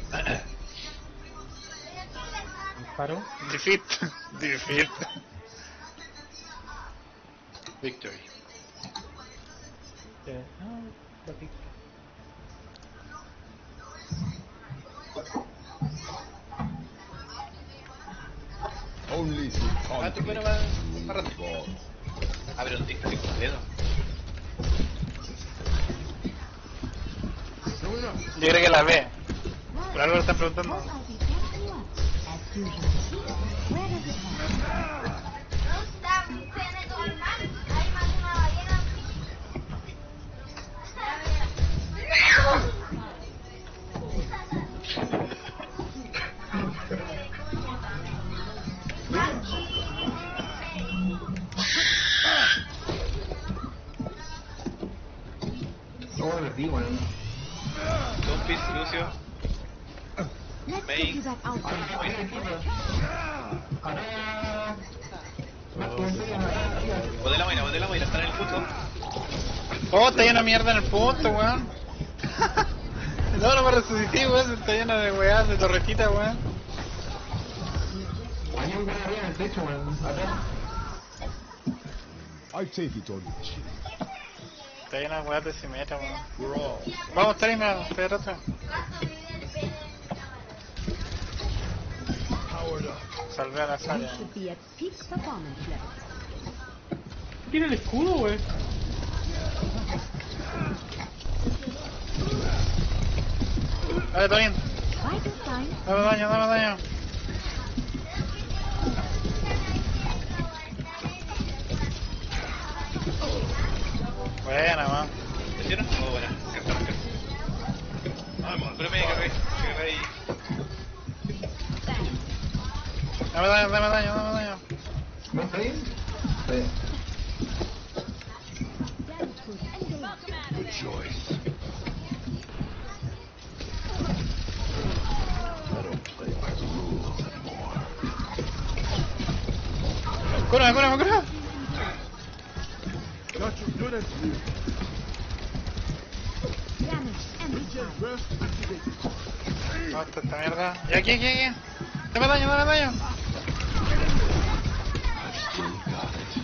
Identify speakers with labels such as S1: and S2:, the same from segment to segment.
S1: Disparo.
S2: Defeat. Defeat. Victory.
S1: Platito.
S3: Only through
S2: Ah, tú bueno,
S3: conflict
S2: va rato.
S3: God.
S2: Abre un TikTok con dedo. Yo creo que la ve. Por algo le están preguntando.
S4: No, me perdí, weón.
S2: Don't piss, Lucio.
S5: Let's
S2: May.
S5: get you back out there.
S2: Boté la moira, está en el punto. Oh, está lleno de mierda en el punto, weón. No me resucité, weón, está lleno de weas, de torretitas, weón.
S4: Hay un weón arriba en el techo, weón. Atrás.
S3: I take it on the chin.
S2: Está lleno de weas de cimeta, weón.
S3: We're all
S2: Vamos, Tarina, estoy atrás.
S3: powered up.
S2: Salvé a la
S5: You
S2: Saria.
S5: should be at peak performance level.
S1: Tiene el escudo, wey.
S2: Dale, Torin.
S5: Vital signs.
S2: Dame daño, dame daño. Buena, man. ¿Te hicieron? Oh, buena. Vamos, pero me cargué ahí. Dame daño, dame daño, dame daño.
S4: ¿No está bien? Sí.
S3: Good choice. I don't play by the rules anymore.
S2: Cúrame, cúrame, cúrame.
S3: Got your good at you.
S5: Damage amplified.
S3: Rest activated.
S2: No, esta mierda. Y aquí, aquí, aquí. Dame daño, dame daño.
S3: I've still got it.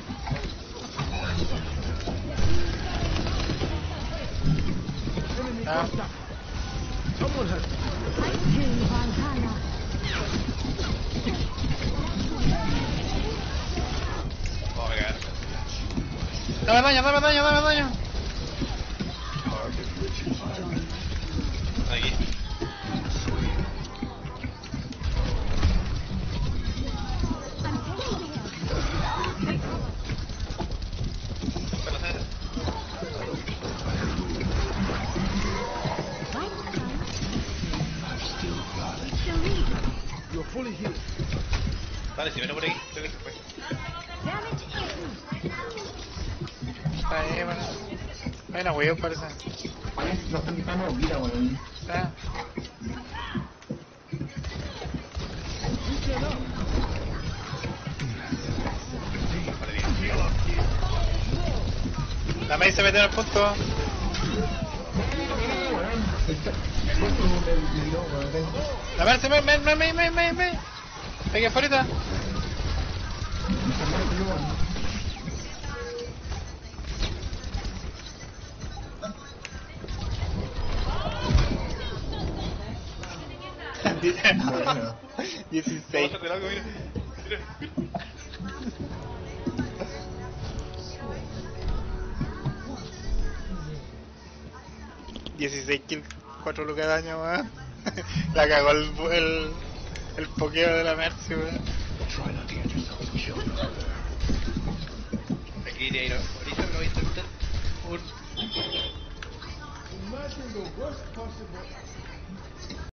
S2: Ah,
S3: Someone has to
S5: Kill Valhalla.
S2: oh, my God. Dame daño, dame daño, dame daño.
S3: target ritual.
S2: Aquí.
S5: I'm taking care. Vital signs.
S3: I've still got it.
S5: Still need.
S3: You're fully healed.
S2: Vale, si viene por aquí, creo que se fue.
S5: Damage increased.
S2: Está ahí, bueno. Hay una wea, parece.
S4: Parece que lo están quitando vida, weón.
S2: Ah. La Mei se metió en el punto. La Mei se me. Aquí afuera.
S4: Bueno.
S2: 16. 16 kills, 4 lucas de daño, weón. La cagó el pokeo de la Mercy, weón.
S3: Try not to get yourself killed further.
S2: Aquí iría ahorita me lo voy a intentar.
S3: Imagine the worst possible